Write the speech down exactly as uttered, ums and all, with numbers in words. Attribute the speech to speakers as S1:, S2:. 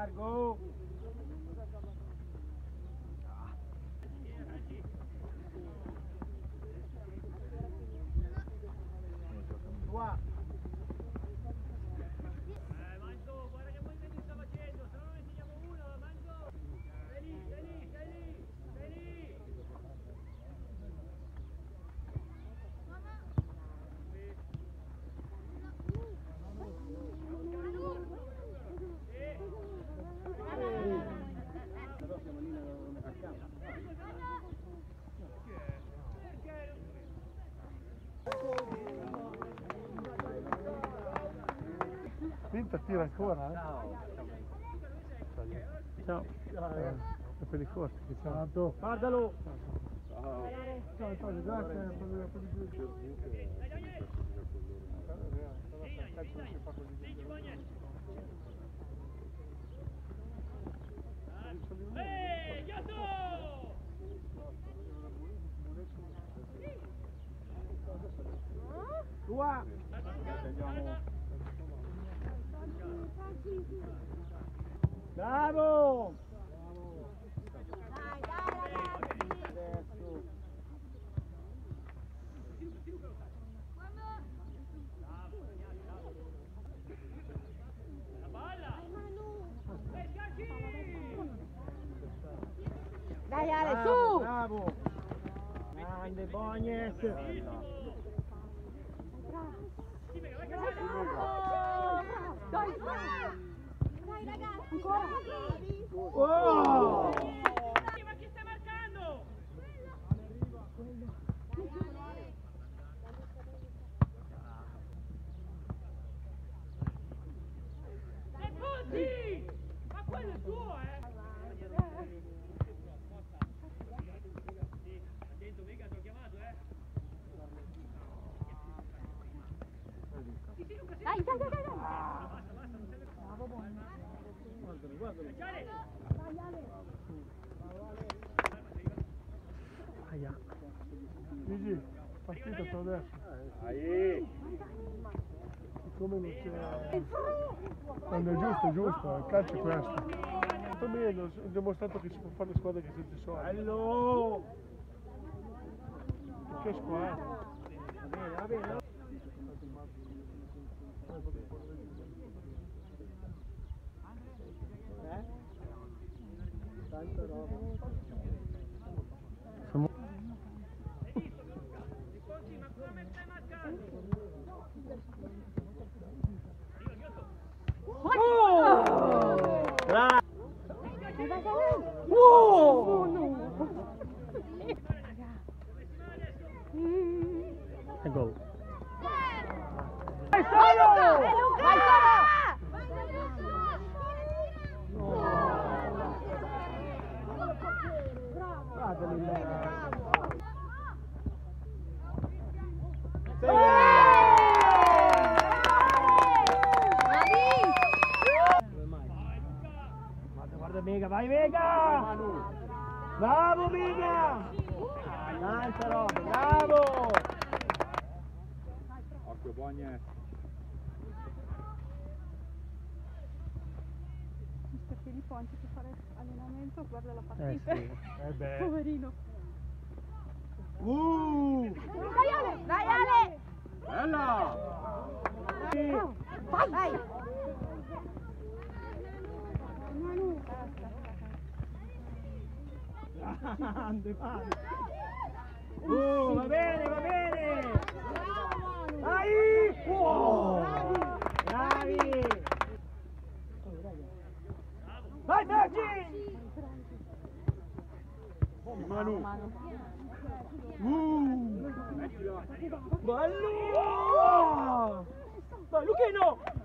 S1: Largo! Tua!
S2: Eh, Manzo, guarda che movimenti sta facendo, se no non ne segniamo uno, Manzo! Stai lì, stai lì, stai lì, stai lì!
S3: Vinta tira ancora, eh? Ciao. Ciao. Eh, per quelli corti che ciao.
S1: Guardalo!
S3: Ciao, ciao, grazie per
S2: Ehi, Giotto!
S1: Tua! Bravo!
S4: Dai, dai ragazzi!
S1: Adesso!
S2: La palla! Ehi, schiacci!
S4: Dai Ale,
S1: Bravo,
S4: su!
S1: bravo! Grande Bognes!
S4: Dai, dai ragazzi! Ancora!
S1: Oh!
S2: Ma chi sta marcando? Sei punti! Ma quello è tuo, eh! Attento, Vega, ti ho chiamato, eh!
S4: Dai, dai, dai, dai!
S2: Basta, basta, non serve.
S4: Bravo, buono!
S1: Guardalo, guardalo!
S2: Giale!
S4: Dai Ale!
S3: Aia. Gigi, partita per adesso.
S1: Dai!
S3: Siccome non c'è... Quando è giusto, è giusto, il calcio è questo. Va bene, ho dimostrato che si può fare le squadre che senza soldi.
S1: Bello!
S3: Che squadra?
S1: Va bene, va bene! Eh? Tanta roba!
S3: Siamo...
S2: Ricordi, ma come stai marcando?
S1: Oh! Bravo!
S4: Oh no!
S3: E gol.
S1: Vai
S4: Vai
S1: solo!
S4: Luca! Vai Luca!
S1: Guardalo il Guarda, guarda Vega, vai Vega! Bravo Vega! Tanta roba, bravo!
S5: Occhio Bogne.
S6: Mister Filippo anziché fare allenamento guarda la
S3: Eh
S6: partita.
S3: sì, eh beh.
S6: Poverino.
S1: Uh!
S4: Dai Ale! Dai Ale!
S5: Bella!
S4: Vai! Vai!
S1: Grande mano! Uh, va bene, va bene! Vai! Oh! Bravi! Vai Sergi!
S5: Manu!
S1: Uh! Bello! Vai Luchino!